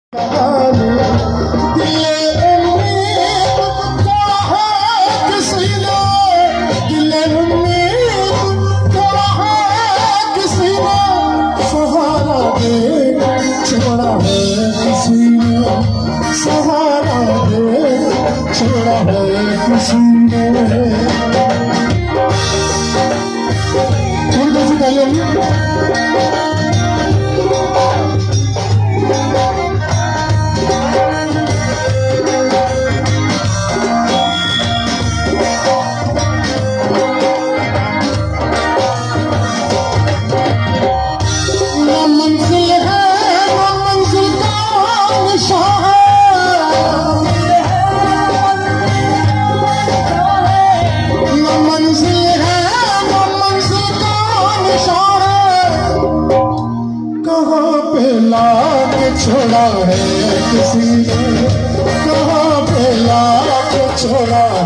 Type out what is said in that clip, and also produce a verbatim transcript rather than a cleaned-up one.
छोड़ा है किसी ने सहारा दे, छोड़ा है किसी ने। थोड़ी कैसी गाली होगी छोड़ा है किसी ने, कहाँ पे लाके छोड़ा